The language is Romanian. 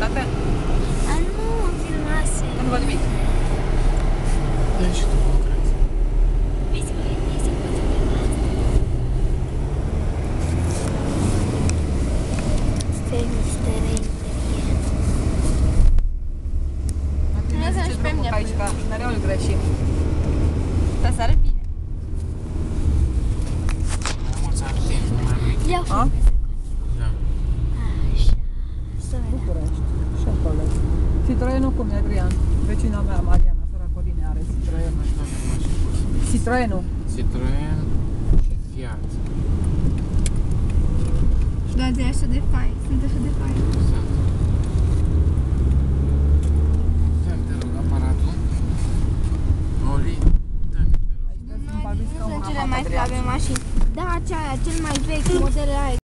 filmate? A, nu, filmase. Nu văd nimic. Deci tu nu crezi. Hai să vedem, hai să vedem. Stai, mister inteligent. Nu să zice pe drumul mine, aici, până. că mereu îl greșim. Dar sare bine. Mai mulți artiști, nu mai mici. Ia A? filmeze. Da. Așa. Să vedem. București. Și acolo. Citroenul cum e, Adrian? Vecina mea, Mariana Săracodine, are Citroen. Mai toate mașini. Citroenul. Citroen și Fiat. Da, de așa de fain. Sunt așa de fain. Exact. Dă-mi, te rog, aparatul. Oli, dă-mi, te rog. Aici sunt Babisca, Nu un sunt cele rahat, mai Adrian. slabe mașini. Da, cel mai vechi, modelele aia.